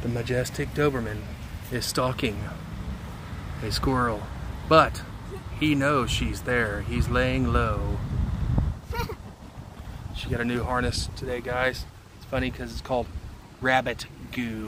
The majestic Doberman is stalking a squirrel, but he knows she's there. He's laying low. She got a new harness today, guys. It's funny because it's called rabbit goo.